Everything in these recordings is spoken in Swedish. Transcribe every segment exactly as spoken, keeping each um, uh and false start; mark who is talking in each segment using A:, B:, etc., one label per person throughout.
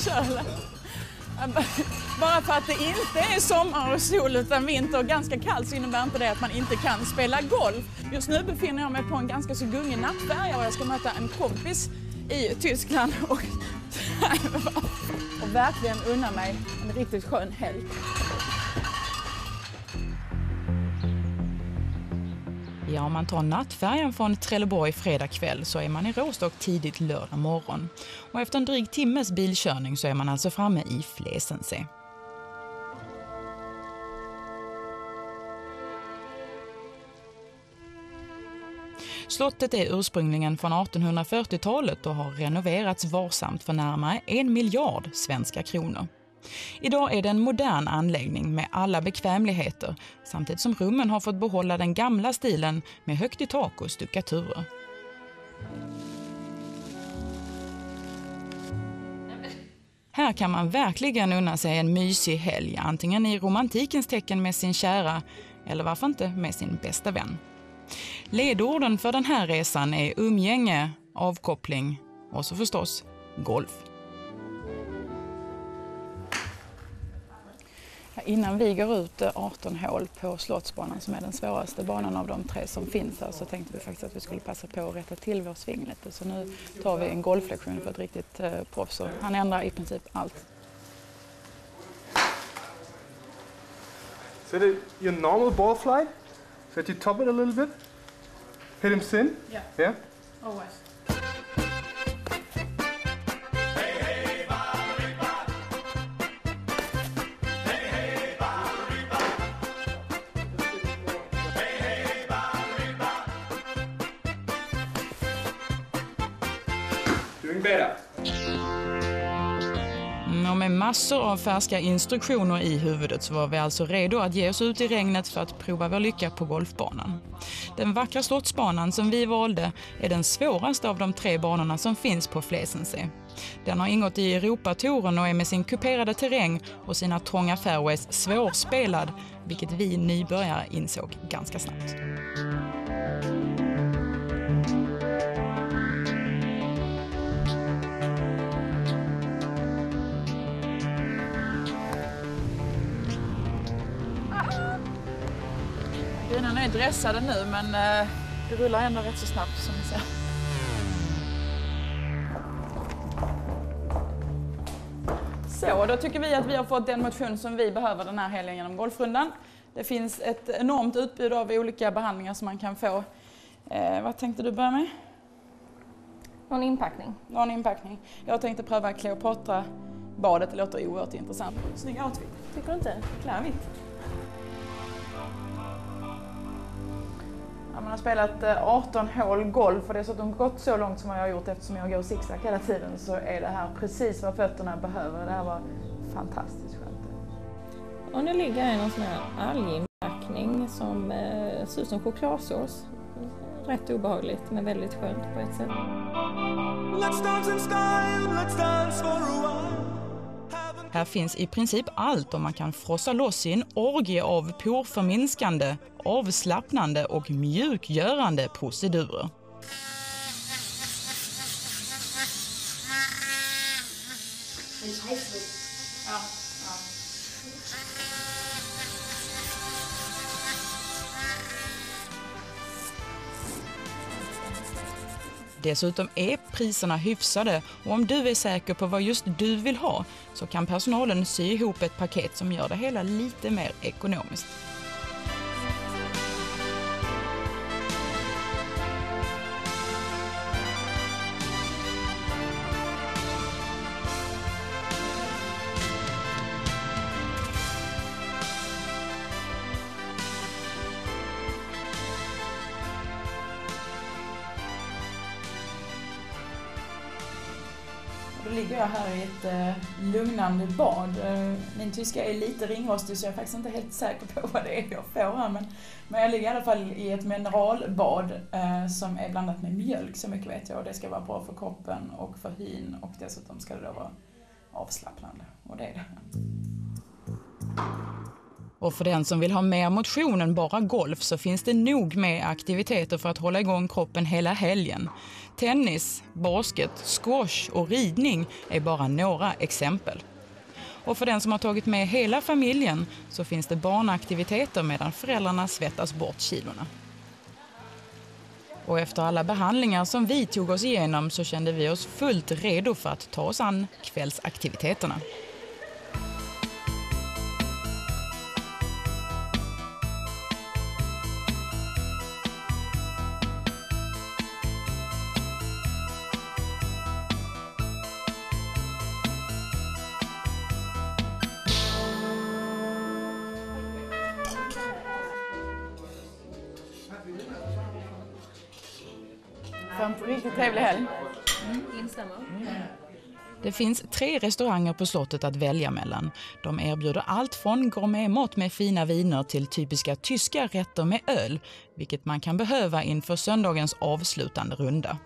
A: kölen. Bara för att det inte är sommar och sol utan vinter och ganska kallt så innebär inte det att man inte kan spela golf. Just nu befinner jag mig på en ganska så gungig nattfärja och jag ska möta en kompis i Tyskland och, och verkligen unna mig en riktigt skön helg.
B: Ja, om man tar nattfärjan från Trelleborg fredag kväll så är man i Rostock tidigt lördag morgon. Och efter en dryg timmes bilkörning så är man alltså framme i Flesensee. Slottet är ursprungligen från artonhundrafyrtiotalet och har renoverats varsamt för närmare en miljard svenska kronor. Idag är det en modern anläggning med alla bekvämligheter, samtidigt som rummen har fått behålla den gamla stilen med högt i tak och stuckaturer. Här kan man verkligen unna sig en mysig helg, antingen i romantikens tecken med sin kära eller varför inte med sin bästa vän. Ledorden för den här resan är umgänge, avkoppling och så förstås golf.
A: Innan vi går ut arton hål på Slottsbanan som är den svåraste banan av de tre som finns här så tänkte vi faktiskt att vi skulle passa på att rätta till vår sving lite. Så nu tar vi en golflektion för ett riktigt eh, proffs. Han ändrar i princip allt.
C: So the, your normal ball flight, so that you top it a little bit, hit him sin.
A: Yeah.
C: Yeah.
A: Always.
B: Och med massor av färska instruktioner i huvudet så var vi alltså redo att ge oss ut i regnet för att prova vår lycka på golfbanan. Den vackra Slottsbanan som vi valde är den svåraste av de tre banorna som finns på Flesensee. Den har ingått i Europatouren och är med sin kuperade terräng och sina trånga fairways svårspelad, vilket vi nybörjare insåg ganska snabbt.
A: Bilarna är dressade nu men eh, det rullar ändå rätt så snabbt som ni ser. Så, då tycker vi att vi har fått den motion som vi behöver den här helgen genom golfrundan. Det finns ett enormt utbud av olika behandlingar som man kan få. Eh, vad tänkte du börja med?
D: Någon inpackning.
A: Någon inpackning. Jag tänkte pröva Kleopatra-badet, det låter oerhört intressant. Snygg outfit.
D: Tycker du inte?
A: Klarvitt. Man har spelat arton hål golf och det är så att de gått så långt som jag har gjort eftersom jag går zigzag hela tiden så är det här precis vad fötterna behöver. Det här var fantastiskt skönt.
D: Och nu ligger här någon sån här alginpackning som eh, ser ut som chokladsås. Rätt obehagligt men väldigt skönt på ett sätt.
E: Let's dance in style, let's dance for a while.
B: Här finns i princip allt och man kan frossa loss i en orgie av porförminskande, avslappnande och mjukgörande procedurer.
A: Ja, ja.
B: Dessutom är priserna hyfsade och om du är säker på vad just du vill ha så kan personalen sy ihop ett paket som gör det hela lite mer ekonomiskt.
A: Då ligger jag här i ett eh, lugnande bad. Min tyska är lite ringrostig så jag är faktiskt inte helt säker på vad det är jag får här. Men, men jag ligger i alla fall i ett mineralbad eh, som är blandat med mjölk, så mycket vet jag. Och det ska vara bra för kroppen och för hyn och dessutom ska det då vara avslappnande. Och det är det.
B: Och för den som vill ha mer motion än bara golf så finns det nog med aktiviteter för att hålla igång kroppen hela helgen. Tennis, basket, squash och ridning är bara några exempel. Och för den som har tagit med hela familjen så finns det barnaktiviteter medan föräldrarna svettas bort kilorna. Och efter alla behandlingar som vi tog oss igenom så kände vi oss fullt redo för att ta oss an kvällsaktiviteterna.
A: För en riktigt trevlig helg.
D: Mm, instämmer. Mm.
B: Det finns tre restauranger på slottet att välja mellan. De erbjuder allt från gourmetmat med fina viner till typiska tyska rätter med öl, vilket man kan behöva inför söndagens avslutande runda.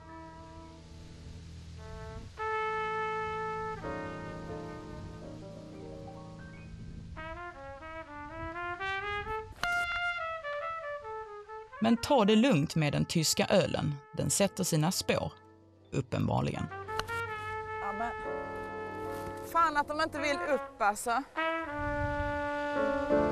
B: Men ta det lugnt med den tyska ölen. Den sätter sina spår, uppenbarligen.
A: Ja, men... Fan att de inte vill upp alltså.